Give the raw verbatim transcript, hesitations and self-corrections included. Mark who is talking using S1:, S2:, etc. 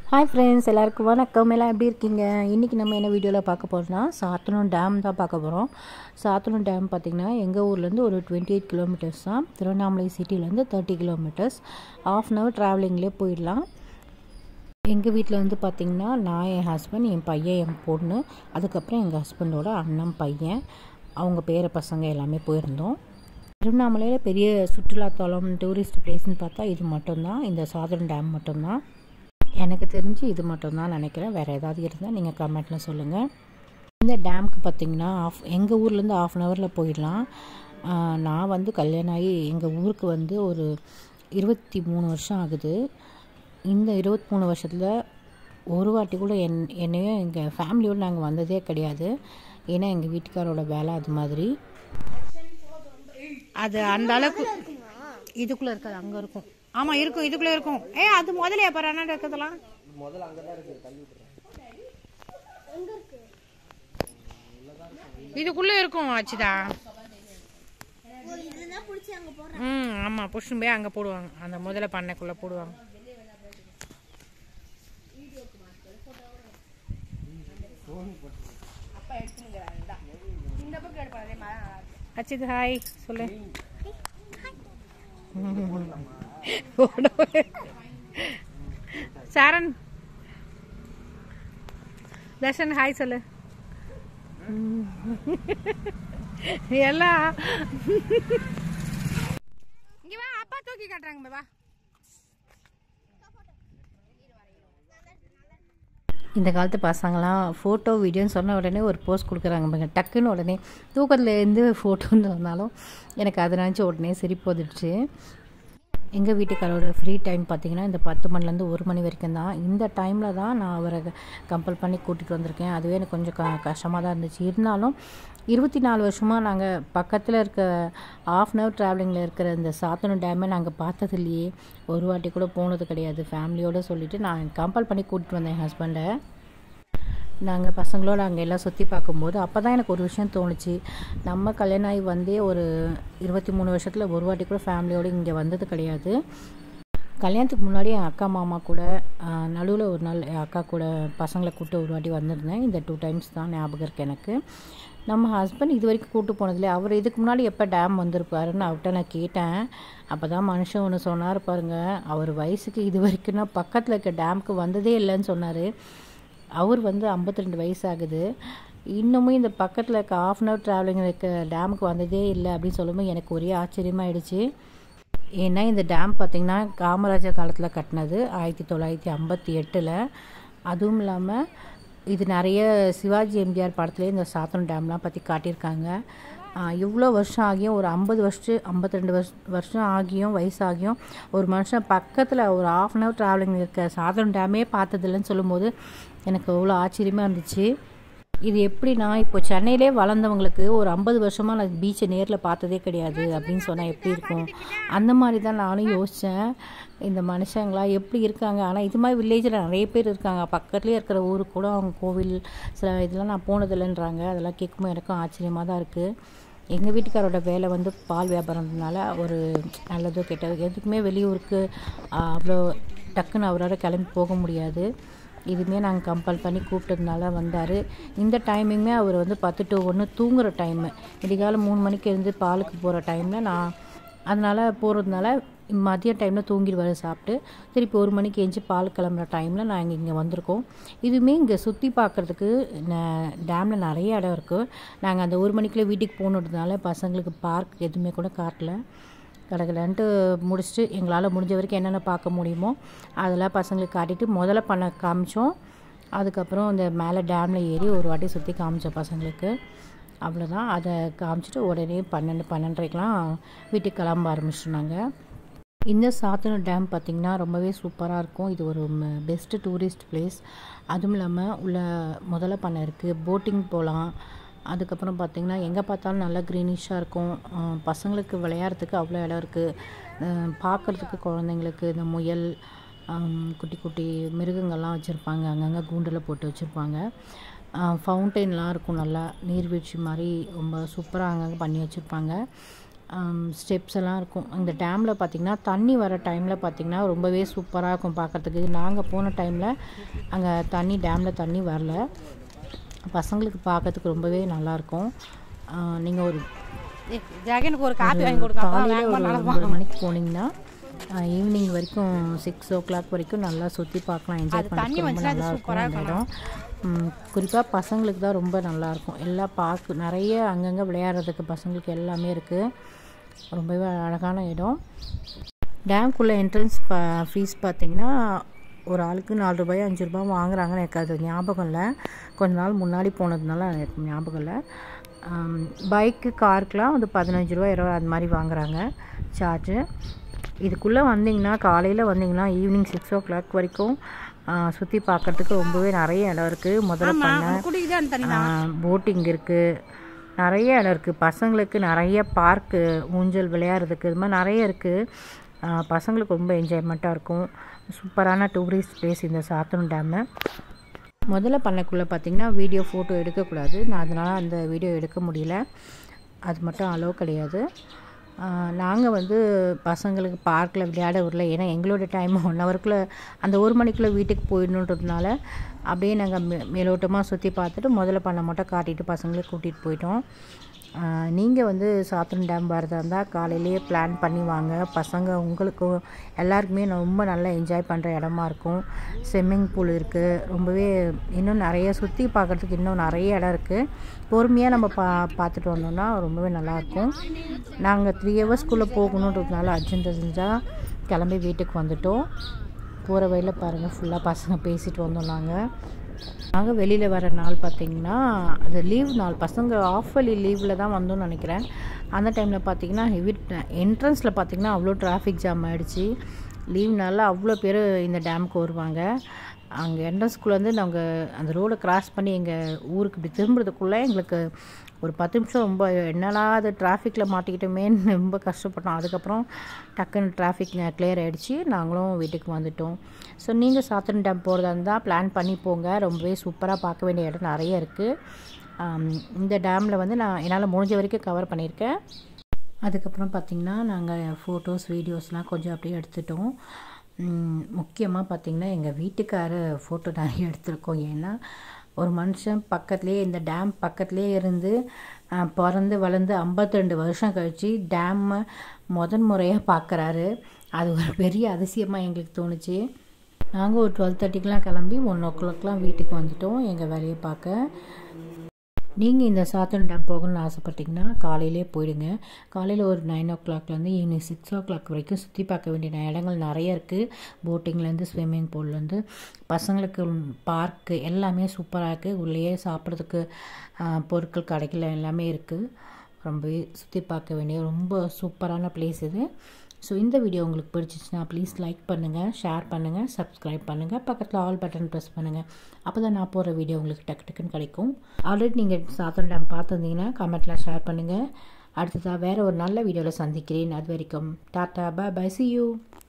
S1: Hi friends, எல்லாருக்கும் வணக்கம். எல்லாம் எப்படி இருக்கீங்க? இன்றைக்கி நம்ம என்ன வீடியோவில் பார்க்க போகிறோம்னா சாத்தனூர் டேம் தான் பார்க்க போகிறோம். சாத்தனூர் டேம் பார்த்திங்கன்னா எங்கள் ஊர்லேருந்து ஒரு டுவெண்ட்டி எயிட் கிலோமீட்டர்ஸ் தான். திருவண்ணாமலை சிட்டிலேருந்து thirty kilometres. Half an hour ட்ராவலிங்லேயே போயிடலாம். எங்கள் வீட்டில் வந்து பார்த்திங்கன்னா நான், என் ஹஸ்பண்ட், என் பையன், என் பொண்ணு, அதுக்கப்புறம் எங்கள் ஹஸ்பண்டோட அண்ணன் பையன், அவங்க பேர பசங்க எல்லாமே போயிருந்தோம். திருவண்ணாமலையில் பெரிய சுற்றுலாத்தலம் டூரிஸ்ட் பிளேஸ்ன்னு பார்த்தா இது மட்டும்தான், இந்த சாத்தனூர் டேம் மட்டும்தான். எனக்கு தெரிஞ்சு இது மட்டும்தான் நினைக்கிறேன். வேறு ஏதாவது இருந்தால் நீங்கள் கமெண்ட்டில் சொல்லுங்கள். இந்த டேமுக்கு பார்த்திங்கன்னா ஆஃப் எங்கள் ஊர்லேருந்து ஆஃப் அன் ஹவரில் போயிடலாம். நான் வந்து கல்யாணம் ஆகி எங்கள் ஊருக்கு வந்து ஒரு இருபத்தி மூணு வருஷம் ஆகுது. இந்த இருபத்தி மூணு வருஷத்தில் ஒரு வாட்டி கூட என் என்னையும் எங்கள் ஃபேமிலியோடு நாங்கள் வந்ததே கிடையாது. ஏன்னா எங்கள் வீட்டுக்காரோட வேலை அது மாதிரி. அது அந்த அளவுக்கு இதுக்குள்ளே இருக்காது, அங்கே இருக்கும். ஆமாம் இருக்கும், இதுக்குள்ளே இருக்கும். ஏ அது முதல்ல எப்போ ரெண்டு இருக்கிறதுலாம் இதுக்குள்ளே இருக்கும் ஆச்சுதா. ம் ஆமாம், புஷ்ணும் போய் அங்கே போடுவாங்க, அந்த முதல்ல பண்ணைக்குள்ளே போடுவாங்க. அச்சிது ஹாய் சொல்லு. சாரன் தர்ஷன் ஹாய் சொல்லு. எல்லாம் இங்க வா, அப்பா தூக்கி காட்டுறாங்க. வா, இந்த காலத்து பசங்களாம் ஃபோட்டோ வீடியோன்னு சொன்ன உடனே ஒரு போஸ்ட் கொடுக்குறாங்க. டக்குன்னு உடனே தூக்கத்தில் இருந்து ஃபோட்டோன்னு சொன்னாலும் எனக்கு அதை நினச்சி உடனே சிரிப்பு வந்துடுச்சு. எங்கள் வீட்டுக்காரோட ஃப்ரீ டைம் பார்த்திங்கன்னா இந்த பத்து மணிலேருந்து ஒரு மணி வரைக்கும் தான். இந்த டைமில் தான் நான் அவரை கம்பல் பண்ணி கூட்டிகிட்டு வந்திருக்கேன். அதுவே எனக்கு கொஞ்சம் க கஷ்டமாக தான் இருந்துச்சு. இருந்தாலும் இருபத்தி நாலு வருஷமாக நாங்கள் பக்கத்தில் இருக்க ஆஃப் அன் ஹவர் ட்ராவலிங்கில் இருக்கிற இந்த சாத்தனூர் டேமை நாங்கள் பார்த்தது இல்லையே, ஒரு வாட்டி கூட போனது கிடையாது. ஃபேமிலியோடு சொல்லிவிட்டு நான் கம்பல் பண்ணி கூட்டிகிட்டு வந்தேன் என் ஹஸ்பண்டை. நாங்கள் பசங்களோடு அங்கே எல்லாம் சுற்றி பார்க்கும்போது அப்போ தான் எனக்கு ஒரு விஷயம் தோணுச்சு. நம்ம கல்யாணம் ஆகி வந்தே ஒரு இருபத்தி மூணு வருஷத்தில் ஒரு வாட்டி கூட ஃபேமிலியோடு இங்கே வந்தது கிடையாது. கல்யாணத்துக்கு முன்னாடி என் அக்கா மாமா கூட நடுவில் ஒரு நாள் என் அக்கா கூட பசங்களை கூப்பிட்டு ஒரு வாட்டி வந்திருந்தேன். இந்த டூ டைம்ஸ் தான் ஞாபகம் இருக்குது எனக்கு. நம்ம ஹஸ்பண்ட் இது வரைக்கும் கூப்பிட்டு போனதில்லை. அவர் இதுக்கு முன்னாடி எப்போ டேம் வந்திருப்பாருன்னு அவர்கிட்ட நான் கேட்டேன். அப்போ தான் மனுஷன் ஒன்று சொன்னார் பாருங்கள், அவர் வயசுக்கு இது வரைக்கும்னா பக்கத்தில் இருக்க டேமுக்கு வந்ததே இல்லைன்னு சொன்னார். அவர் வந்து ஐம்பத்தி ரெண்டு வயசு ஆகுது. இன்னமும் இந்த பக்கத்தில் இருக்க ஆஃப் அன் ஹவர் ட்ராவலிங் இருக்க டேமுக்கு வந்ததே இல்லை அப்படின்னு சொல்லும்போது எனக்கு ஒரே ஆச்சரியமாகிடுச்சு. ஏன்னா இந்த டேம் பார்த்திங்கன்னா காமராஜர் காலத்தில் கட்டினது, ஆயிரத்தி தொள்ளாயிரத்தி ஐம்பத்தி எட்டில். அதுவும் இல்லாமல் இது நிறைய சிவாஜி எம்ஜிஆர் படத்துலேயே இந்த சாத்தனூர் டேம்லாம் பற்றி காட்டியிருக்காங்க. இவ்வளோ வருஷம் ஆகியும், ஒரு ஐம்பது வருஷம் ஐம்பத்தி ரெண்டு வருஷ வருஷம் ஆகியும் வயசாகியும் ஒரு மனுஷன் பக்கத்தில் ஒரு ஆஃப் அன் ஹவர் ட்ராவலிங் இருக்க சாத்தனூர் டேமே பார்த்ததில்லைன்னு சொல்லும்போது எனக்கு அவ்வளோ ஆச்சரியமாக இருந்துச்சு. இது எப்படின்னா, இப்போ சென்னையிலே வளர்ந்தவங்களுக்கு ஒரு ஐம்பது வருஷமாக நான் பீச்சை நேரில் பார்த்ததே கிடையாது அப்படின்னு சொன்னால் எப்படி இருக்கும்? அந்த மாதிரி தான் நானும் யோசித்தேன். இந்த மனுஷங்களா எப்படி இருக்காங்க? ஆனால் இது மாதிரி வில்லேஜில் நிறைய பேர் இருக்காங்க. பக்கத்துலேயே இருக்கிற ஊருக்கு கூட அவங்க கோவில் சில இதெல்லாம் நான் போனதில்லைன்றாங்க. அதெல்லாம் கேட்கும்போது எனக்கும் ஆச்சரியமாக தான் இருக்குது. எங்கள் வீட்டுக்காரோட வேலை வந்து பால் வியாபாரம்னால ஒரு நல்லதோ கெட்டதோ எதுக்குமே வெளியூருக்கு அவ்வளோ டக்குன்னு அவரால் கிளம்பி போக முடியாது. இதுவுமே நாங்கள் கம்பல் பண்ணி கூப்பிட்டதுனால வந்தார். இந்த டைமிங்குமே அவர் வந்து பத்து டு ஒன்று தூங்குகிற டைமு, விடிகாலம் மூணு மணிக்கு இருந்து பாலுக்கு போகிற டைமில் நான் அதனால் போகிறதுனால மதிய டைமில் தூங்கிடுவார் சாப்பிட்டு. திருப்பி ஒரு மணிக்கு எஞ்சி பால் கிளம்புற டைமில் நாங்கள் இங்கே வந்திருக்கோம். இதுவுமே இங்கே சுற்றி பார்க்குறதுக்கு டேமில் நிறைய இடம் இருக்குது. நாங்கள் அந்த ஒரு மணிக்குள்ளே வீட்டுக்கு போனதுனால பசங்களுக்கு பார்க் எதுவுமே கூட காட்டல. கடகடன்ட்டு முடிச்சுட்டு எங்களால் முடிஞ்ச வரைக்கும் என்னென்ன பார்க்க முடியுமோ அதெல்லாம் பசங்களுக்கு காட்டிட்டு முதல்ல பண்ண காமிச்சோம். அதுக்கப்புறம் இந்த மேலே டேமில் ஏறி ஒரு வாட்டி சுற்றி காமிச்சோம் பசங்களுக்கு. அவ்வளோதான். அதை காமிச்சிட்டு உடனே பன்னெண்டு பன்னெண்டரைக்கெலாம் வீட்டுக்கு கிளம்ப ஆரம்பிச்சிட்டோம். இந்த சாத்தனூர் டேம் பார்த்திங்கன்னா ரொம்பவே சூப்பராக இருக்கும். இது ஒரு பெஸ்ட்டு டூரிஸ்ட் பிளேஸ். அதுவும் இல்லாமல் உள்ள முதல்ல பண்ணை இருக்குது, போட்டிங் போகலாம். அதுக்கப்புறம் பார்த்திங்கன்னா எங்கே பார்த்தாலும் நல்லா க்ரீனிஷாக இருக்கும். பசங்களுக்கு விளையாடுறதுக்கு அவ்வளோ இடம் இருக்குது. பார்க்குறதுக்கு குழந்தைங்களுக்கு இந்த முயல், குட்டி குட்டி மிருகங்கள்லாம் வச்சுருப்பாங்க. அங்கங்கே கூண்டில் போட்டு வச்சுருப்பாங்க. ஃபவுண்டெயின்லாம் இருக்கும், நல்லா நீர்வீழ்ச்சி மாதிரி ரொம்ப சூப்பராக அங்கங்கே பண்ணி வச்சுருப்பாங்க. ஸ்டெப்ஸ் எல்லாம் இருக்கும். அந்த டேமில் பார்த்திங்கன்னா தண்ணி வர டைமில் பார்த்திங்கன்னா ரொம்பவே சூப்பராக இருக்கும் பார்க்குறதுக்கு. நாங்கள் போன டைமில் அங்கே தண்ணி டேமில் தண்ணி வரல. பசங்களுக்கு பார்க்கறதுக்கு ரொம்பவே நல்லாயிருக்கும். நீங்கள் ஒரு
S2: ஜெகனுக்கு ஒரு காப்பி வாங்கி கொடுக்க
S1: காலையில் ஒரு ஒன்பது மணிக்கு போனீங்கன்னா ஈவினிங் வரைக்கும் சிக்ஸ் ஓ கிளாக் வரைக்கும் நல்லா சுற்றி பார்க்கலாம். என்ஜாய் பண்ணி ரொம்ப நல்லாயிருக்கும் அந்த இடம். குறிப்பாக பசங்களுக்கு தான் ரொம்ப நல்லாயிருக்கும். எல்லாம் பார்க்க நிறைய அங்கங்கே விளையாடுறதுக்கு பசங்களுக்கு எல்லாமே இருக்குது. ரொம்பவே அழகான இடம். டேம்குள்ளே என்ட்ரன்ஸ் ப ஃபீஸ் பார்த்திங்கன்னா ஒரு ஆளுக்கு நாலு ரூபாய் அஞ்சு ரூபாய் வாங்குறாங்கன்னு எனக்கு அது ஞாபகம் இல்லை. கொஞ்ச நாள் முன்னாடி போனதுனால எனக்கு ஞாபகம் இல்லை. பைக்கு காருக்கெலாம் வந்து பதினஞ்சு ரூபா இருபது அது மாதிரி வாங்குகிறாங்க சார்ஜு. இதுக்குள்ளே வந்திங்கன்னா காலையில் வந்திங்கன்னா ஈவினிங் சிக்ஸ் ஓ கிளாக் வரைக்கும் சுற்றி பார்க்குறதுக்கு ரொம்பவே நிறைய இடம் இருக்குது. முதல்ல பண்ண போட்டிங் இருக்குது, நிறைய இடம் இருக்குது. பசங்களுக்கு நிறைய பார்க்கு, ஊஞ்சல் விளையாடுறதுக்கு இது மாதிரி நிறைய இருக்குது. பசங்களுக்கு ரொம்ப என்ஜாய்மெண்ட்டாக இருக்கும். சூப்பரான டூரிஸ்ட் பிளேஸ் இந்த சாத்தனூர் டேமு. முதல்ல பண்ணக்குள்ளே பார்த்திங்கன்னா வீடியோ ஃபோட்டோ எடுக்கக்கூடாது. நான் அதனால் அந்த வீடியோ எடுக்க முடியல. அது மட்டும் அலோவ் கிடையாது. நாங்கள் வந்து பசங்களுக்கு பார்க்கில் விளையாட விடல. ஏன்னா எங்களோட டைம் ஒன் ஹவருக்குள்ளே அந்த ஒரு மணிக்குள்ளே வீட்டுக்கு போயிடணுன்றதுனால அப்படியே நாங்கள் மே மேலோட்டமாக சுற்றி பார்த்துட்டு முதல்ல பண்ண மட்டும் காட்டிட்டு பசங்களை கூட்டிகிட்டு போயிட்டோம். நீங்கள் வந்து சாத்தனூர் டேம் வரதா இருந்தால் காலையிலேயே பிளான் பண்ணி வாங்க. பசங்க உங்களுக்கும் எல்லாருக்குமே ரொம்ப நல்லா என்ஜாய் பண்ணுற இடமா இருக்கும். ஸ்விம்மிங் பூல் இருக்குது. ரொம்பவே இன்னும் நிறைய சுற்றி பார்க்குறதுக்கு இன்னும் நிறைய இடம் இருக்குது. பொறுமையாக நம்ம பா பார்த்துட்டு வந்தோம்னா ரொம்பவே நல்லாயிருக்கும். நாங்கள் த்ரீ ஹவர்ஸ்குள்ளே போகணுன்றதுனால அர்ஜென்ட் செஞ்சால் கிளம்பி வீட்டுக்கு வந்துவிட்டோம். போகிற வழியில் பாருங்கள் ஃபுல்லாக பசங்க பேசிட்டு வந்தோம். நாங்கள் நாங்கள் வெளியில் வர நாள் பார்த்திங்கன்னா அது லீவ் நாள். பசங்க ஆஃப் வழி லீவில் தான் வந்தோம்னு நினைக்கிறேன். அந்த டைமில் பார்த்திங்கன்னா ஹெவி என்ட்ரன்ஸில் பார்த்திங்கன்னா அவ்வளோ டிராஃபிக் ஜாம் ஆகிடுச்சி. லீவ்னால அவ்வளோ பேர் இந்த டேமுக்கு வருவாங்க. அங்கே என்ட்ரன்ஸ்குள்ளே வந்து நாங்கள் அந்த ரோடை கிராஸ் பண்ணி எங்கள் ஊருக்கு இப்படி திரும்புறதுக்குள்ளே எங்களுக்கு ஒரு பத்து நிமிஷம் ரொம்ப என்னடா அது டிராஃபிக்கில் மாட்டிக்கிட்டோமேன்னு ரொம்ப கஷ்டப்பட்டோம். அதுக்கப்புறம் டக்குன்னு டிராஃபிக் கிளியர் ஆகிடுச்சு. நாங்களும் வீட்டுக்கு வந்துவிட்டோம். ஸோ நீங்கள் சாத்தனூர் டேம் போகிறதா இருந்தால் பிளான் பண்ணி போங்க. ரொம்பவே சூப்பராக பார்க்க வேண்டிய இடம் நிறைய இருக்குது. இந்த டேமில் வந்து நான் என்னால் முடிஞ்ச வரைக்கும் கவர் பண்ணியிருக்கேன். அதுக்கப்புறம் பார்த்திங்கன்னா நாங்கள் ஃபோட்டோஸ் வீடியோஸ்லாம் கொஞ்சம் அப்படியே எடுத்துட்டோம். முக்கியமாக பார்த்திங்கன்னா எங்கள் வீட்டுக்கார ஃபோட்டோ நிறைய எடுத்திருக்கோம். ஏன்னா ஒரு மனுஷன் பக்கத்துலேயே இந்த டேம் பக்கத்துலேயே இருந்து பிறந்து வளர்ந்து ஐம்பத்தி ரெண்டு வருஷம் கழித்து டேம்மை முதன் முறையாக பார்க்குறாரு. அது ஒரு பெரிய அதிசயமாக எங்களுக்கு தோணுச்சு. நாங்கள் ஒரு டுவெல் தேர்ட்டிக்கெலாம் கிளம்பி ஒன் ஓ கிளாக்லாம் வீட்டுக்கு வந்துவிட்டோம் எங்கள் வேலையை பார்க்க. நீங்கள் இந்த சாத்தனூர் டேம் போகணும்னு ஆசைப்பட்டிங்கன்னா காலையிலே போயிடுங்க. காலையில் ஒரு நைன் ஓ கிளாக்லேருந்து ஈவினிங் சிக்ஸ் ஓ கிளாக் வரைக்கும் சுற்றி பார்க்க வேண்டிய இடங்கள் நிறைய இருக்குது. போட்டிங்லேருந்து ஸ்விம்மிங் பூல்லேருந்து பசங்களுக்கு பார்க்கு எல்லாமே சூப்பராக இருக்குது. உள்ளேயே சாப்பிட்றதுக்கு பொருட்கள் கடைகள் எல்லாமே இருக்குது. ரொம்பவே சுற்றி பார்க்க வேண்டிய ரொம்ப சூப்பரான பிளேஸ் இது. ஸோ இந்த வீடியோ உங்களுக்கு பிடிச்சிச்சின்னா ப்ளீஸ் லைக் பண்ணுங்கள், ஷேர் பண்ணுங்கள், சப்ஸ்கிரைப் பண்ணுங்கள், பக்கத்தில் ஆல் பட்டன் ப்ரெஸ் பண்ணுங்கள். அப்போ தான் நான் போகிற வீடியோ உங்களுக்கு டக்கு டக்குன்னு கிடைக்கும். ஆல்ரெடி நீங்கள் சாத்தனூர் டேம் பார்த்துருந்தீங்கன்னா கமெண்ட்டில் ஷேர் பண்ணுங்கள். அடுத்ததாக வேறு ஒரு நல்ல வீடியோவில் சந்திக்கிறேன். அது வரைக்கும் tata, bye bye, see you.